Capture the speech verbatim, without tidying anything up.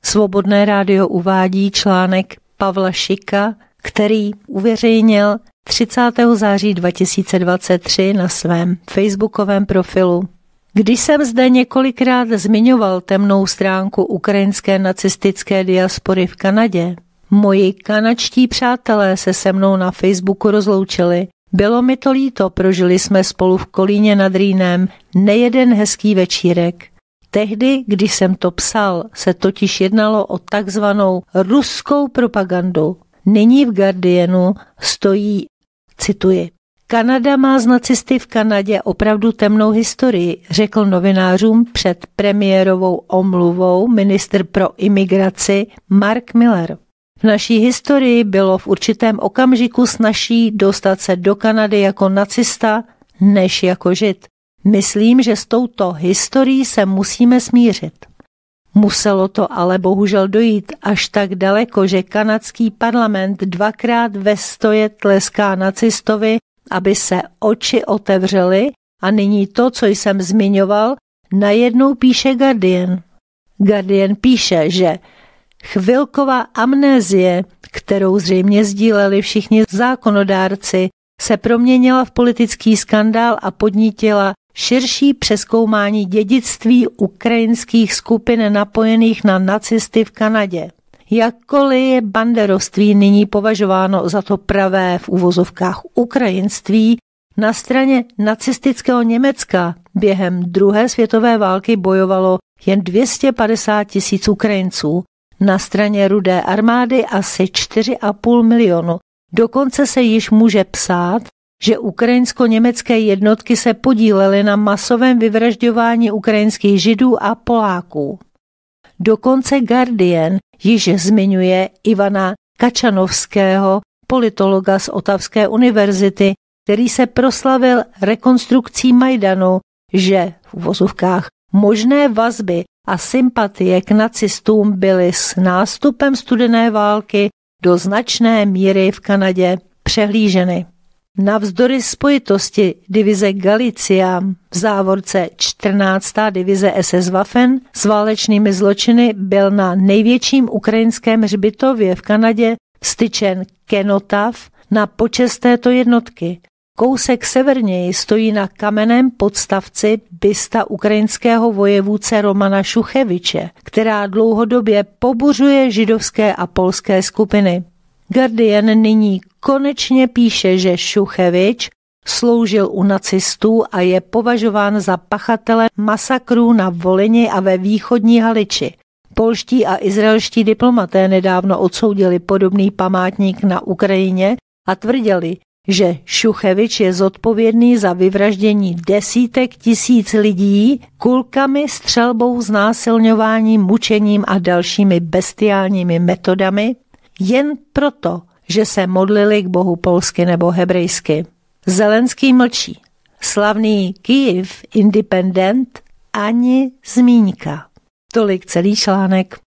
Svobodné rádio uvádí článek Pavla Šika, který uveřejnil třicátého září dva tisíce dvacet tři na svém facebookovém profilu. Když jsem zde několikrát zmiňoval temnou stránku ukrajinské nacistické diaspory v Kanadě, moji kanadští přátelé se se mnou na Facebooku rozloučili. Bylo mi to líto, prožili jsme spolu v Kolíně nad Rýnem nejeden hezký večírek. Tehdy, když jsem to psal, se totiž jednalo o takzvanou ruskou propagandu. Nyní v Guardianu stojí, cituji, Kanada má z nacisty v Kanadě opravdu temnou historii, řekl novinářům před premiérovou omluvou ministr pro imigraci Mark Miller. V naší historii bylo v určitém okamžiku snazší dostat se do Kanady jako nacista, než jako žid. Myslím, že s touto historií se musíme smířit. Muselo to ale bohužel dojít až tak daleko, že kanadský parlament dvakrát ve stoje tleská nacistovi, aby se oči otevřely, a nyní to, co jsem zmiňoval, najednou píše Guardian. Guardian píše, že chvilková amnézie, kterou zřejmě sdíleli všichni zákonodárci, se proměnila v politický skandál a podnítila širší přezkoumání dědictví ukrajinských skupin napojených na nacisty v Kanadě. Jakkoliv je banderovství nyní považováno za to pravé v uvozovkách ukrajinství, na straně nacistického Německa během druhé světové války bojovalo jen dvě stě padesát tisíc Ukrajinců, na straně Rudé armády asi čtyři a půl milionu. Dokonce se již může psát, že ukrajinsko-německé jednotky se podílely na masovém vyvražďování ukrajinských Židů a Poláků. Dokonce Guardian již zmiňuje Ivana Kačanovského, politologa z Otavské univerzity, který se proslavil rekonstrukcí Majdanu, že v uvozovkách možné vazby a sympatie k nacistům byly s nástupem studené války do značné míry v Kanadě přehlíženy. Navzdory spojitosti divize Galicia v závorce čtrnáctá divize es es Waffen s válečnými zločiny byl na největším ukrajinském hřbitově v Kanadě styčen kenotav na počest této jednotky. Kousek severněji stojí na kamenném podstavci bysta ukrajinského vojevůdce Romana Šucheviče, která dlouhodobě pobuřuje židovské a polské skupiny. Guardian nyní konečně píše, že Šuchevič sloužil u nacistů a je považován za pachatele masakrů na Volyni a ve východní Haliči. Polští a izraelští diplomaté nedávno odsoudili podobný památník na Ukrajině a tvrdili, že Šuchevič je zodpovědný za vyvraždění desítek tisíc lidí kulkami, střelbou, znásilňováním, mučením a dalšími bestiálními metodami, jen proto, že se modlili k Bohu polsky nebo hebrejsky. Zelenský mlčí. Slavný Kyjev Independent ani zmínka. Tolik celý článek.